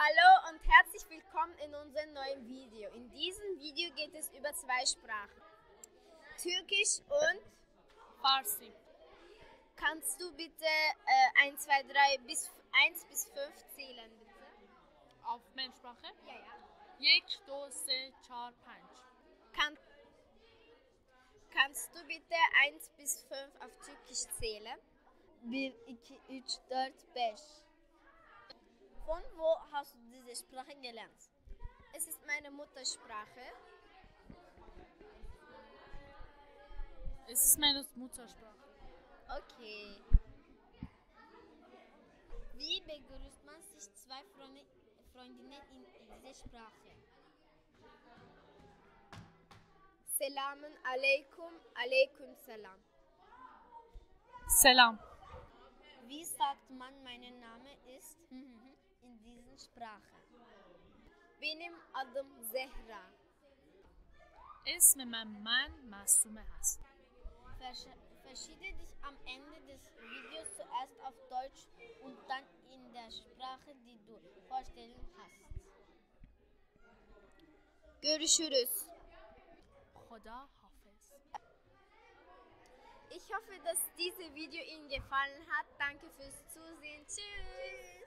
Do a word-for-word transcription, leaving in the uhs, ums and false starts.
Hallo und herzlich willkommen in unserem neuen Video. In diesem Video geht es über zwei Sprachen, Türkisch und Farsi. Kannst du bitte äh, eins, zwei, drei bis eins bis fünf zählen, bitte? Auf meine Sprache? Ja, ja. یک دو سه چهار پنج. Kann, kannst du bitte eins bis fünf auf Türkisch zählen? bir, iki, üç, dört, beş. Von wo hast du diese Sprache gelernt? Es ist meine Muttersprache. Es ist meine Muttersprache. Okay. Wie begrüßt man sich zwei Freunde, Freundinnen in dieser Sprache? Selamun alaikum, alaikum salam. Selam. Wie sagt man, mein Name ist in dieser Sprache? Benim adım Zehra. اسم من من معصومه هست. Versch- Verschiede dich am Ende des Videos zuerst auf Deutsch und dann in der Sprache, die du vorstellen hast. Görüşürüz. خدا حافظ. Ich hoffe, dass dieses Video Ihnen gefallen hat. Danke fürs Zusehen. Tschüss.